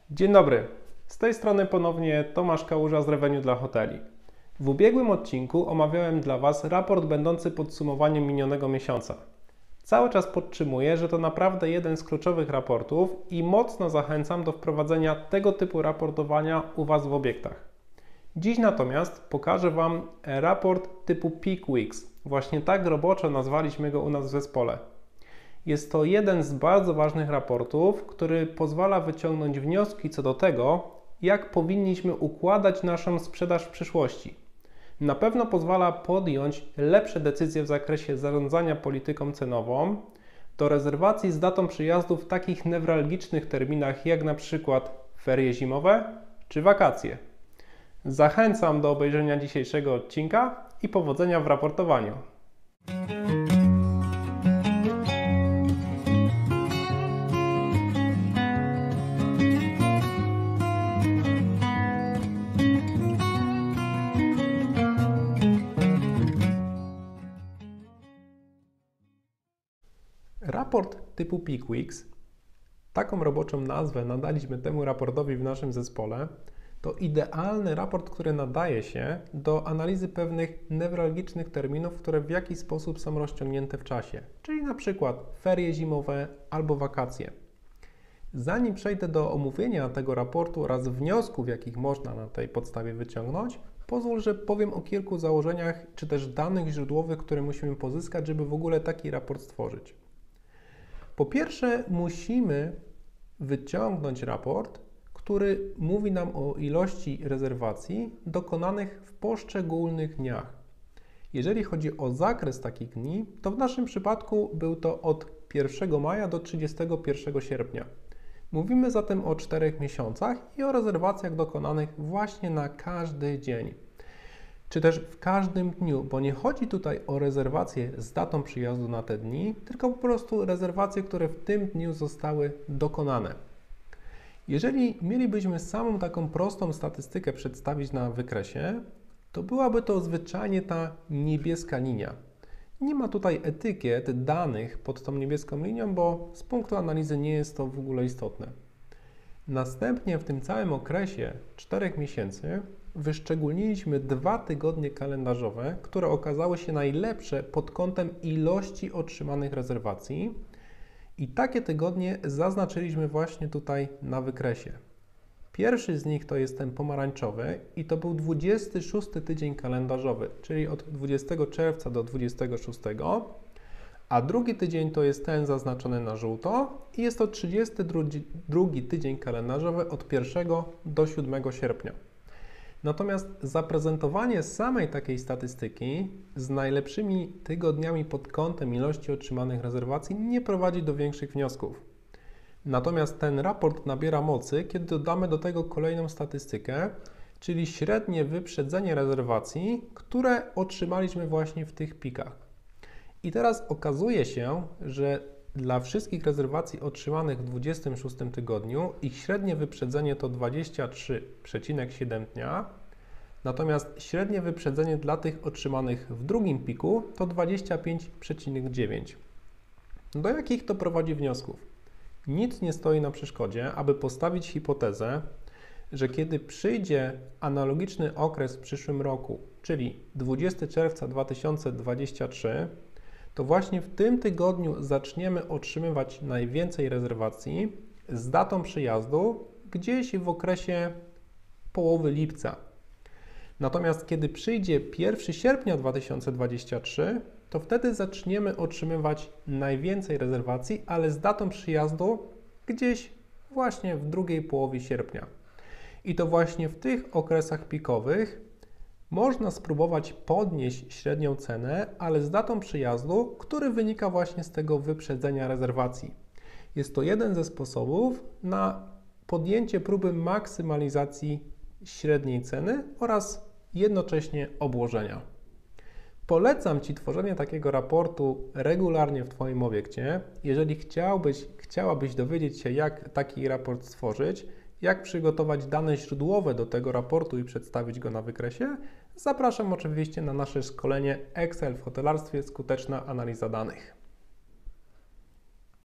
Dzień dobry, z tej strony ponownie Tomasz Kałuża z Revenue dla hoteli. W ubiegłym odcinku omawiałem dla Was raport będący podsumowaniem minionego miesiąca. Cały czas podtrzymuję, że to naprawdę jeden z kluczowych raportów i mocno zachęcam do wprowadzenia tego typu raportowania u Was w obiektach. Dziś natomiast pokażę Wam raport typu Peak Weeks. Właśnie tak roboczo nazwaliśmy go u nas w zespole. Jest to jeden z bardzo ważnych raportów, który pozwala wyciągnąć wnioski co do tego, jak powinniśmy układać naszą sprzedaż w przyszłości. Na pewno pozwala podjąć lepsze decyzje w zakresie zarządzania polityką cenową, do rezerwacji z datą przyjazdu w takich newralgicznych terminach jak na przykład ferie zimowe czy wakacje. Zachęcam do obejrzenia dzisiejszego odcinka i powodzenia w raportowaniu. Raport typu Peak Weeks, taką roboczą nazwę nadaliśmy temu raportowi w naszym zespole, to idealny raport, który nadaje się do analizy pewnych newralgicznych terminów, które w jakiś sposób są rozciągnięte w czasie, czyli na przykład ferie zimowe albo wakacje. Zanim przejdę do omówienia tego raportu oraz wniosków, jakich można na tej podstawie wyciągnąć, pozwól, że powiem o kilku założeniach czy też danych źródłowych, które musimy pozyskać, żeby w ogóle taki raport stworzyć. Po pierwsze, musimy wyciągnąć raport, który mówi nam o ilości rezerwacji dokonanych w poszczególnych dniach. Jeżeli chodzi o zakres takich dni, to w naszym przypadku był to od 1 maja do 31 sierpnia. Mówimy zatem o 4 miesiącach i o rezerwacjach dokonanych właśnie na każdy dzień. Czy też w każdym dniu, bo nie chodzi tutaj o rezerwacje z datą przyjazdu na te dni, tylko po prostu rezerwacje, które w tym dniu zostały dokonane. Jeżeli mielibyśmy samą taką prostą statystykę przedstawić na wykresie, to byłaby to zwyczajnie ta niebieska linia. Nie ma tutaj etykiet, danych pod tą niebieską linią, bo z punktu analizy nie jest to w ogóle istotne. Następnie w tym całym okresie 4 miesięcy wyszczególniliśmy 2 tygodnie kalendarzowe, które okazały się najlepsze pod kątem ilości otrzymanych rezerwacji i takie tygodnie zaznaczyliśmy właśnie tutaj na wykresie. Pierwszy z nich to jest ten pomarańczowy i to był 26 tydzień kalendarzowy, czyli od 20 czerwca do 26, a drugi tydzień to jest ten zaznaczony na żółto i jest to 32 tydzień kalendarzowy od 1 do 7 sierpnia. Natomiast zaprezentowanie samej takiej statystyki z najlepszymi tygodniami pod kątem ilości otrzymanych rezerwacji nie prowadzi do większych wniosków. Natomiast ten raport nabiera mocy, kiedy dodamy do tego kolejną statystykę, czyli średnie wyprzedzenie rezerwacji, które otrzymaliśmy właśnie w tych pikach. I teraz okazuje się, że dla wszystkich rezerwacji otrzymanych w 26 tygodniu ich średnie wyprzedzenie to 23,7 dnia, natomiast średnie wyprzedzenie dla tych otrzymanych w drugim piku to 25,9. Do jakich to prowadzi wniosków? Nic nie stoi na przeszkodzie, aby postawić hipotezę, że kiedy przyjdzie analogiczny okres w przyszłym roku, czyli 20 czerwca 2023, to właśnie w tym tygodniu zaczniemy otrzymywać najwięcej rezerwacji z datą przyjazdu gdzieś w okresie połowy lipca. Natomiast kiedy przyjdzie 1 sierpnia 2023, to wtedy zaczniemy otrzymywać najwięcej rezerwacji, ale z datą przyjazdu gdzieś właśnie w drugiej połowie sierpnia. I to właśnie w tych okresach pikowych można spróbować podnieść średnią cenę, ale z datą przyjazdu, który wynika właśnie z tego wyprzedzenia rezerwacji. Jest to jeden ze sposobów na podjęcie próby maksymalizacji średniej ceny oraz jednocześnie obłożenia. Polecam Ci tworzenie takiego raportu regularnie w Twoim obiekcie. Jeżeli chciałabyś dowiedzieć się, jak taki raport stworzyć, jak przygotować dane źródłowe do tego raportu i przedstawić go na wykresie, zapraszam oczywiście na nasze szkolenie Excel w hotelarstwie – skuteczna analiza danych.